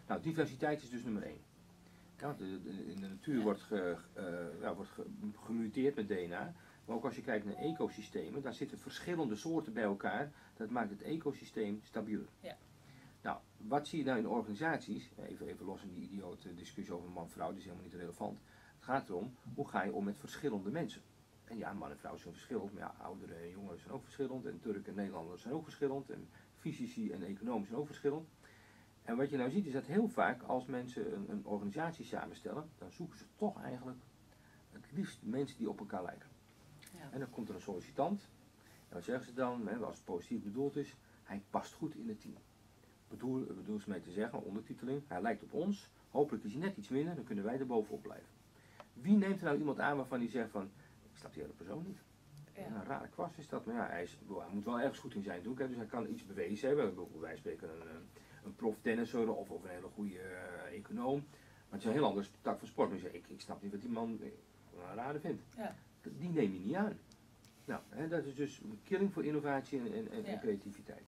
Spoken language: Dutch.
Nou, diversiteit is dus nummer 1. Ja, in de natuur wordt gemuteerd met DNA. Maar ook als je kijkt naar ecosystemen, daar zitten verschillende soorten bij elkaar. Dat maakt het ecosysteem stabieler. Ja. Nou, wat zie je nou in organisaties? Even los van die idiote discussie over man-vrouw, die is helemaal niet relevant. Het gaat erom, hoe ga je om met verschillende mensen? En ja, man en vrouw zijn verschillend, maar ja, ouderen en jongeren zijn ook verschillend. En Turken en Nederlanders zijn ook verschillend. En fysici en economen zijn ook verschillend. En wat je nou ziet is dat heel vaak als mensen een organisatie samenstellen, dan zoeken ze toch eigenlijk het liefst mensen die op elkaar lijken. Ja. En dan komt er een sollicitant. En wat zeggen ze dan, als het positief bedoeld is, hij past goed in het team. Bedoel ze mee te zeggen, ondertiteling, hij lijkt op ons, hopelijk is hij net iets minder, dan kunnen wij er bovenop blijven. Wie neemt er nou iemand aan waarvan hij zegt van, ik snap die hele persoon niet. Ja. Een rare kwast is dat, maar ja, hij moet wel ergens goed in zijn doen, dus hij kan iets bewezen hebben. Wij spreken een prof tennisser of een hele goede econoom. Maar het is een heel ander tak van sport. Dus ik snap niet wat die man een rare vindt. Ja. Die neem je niet aan. Nou, dat is dus killing voor innovatie en creativiteit.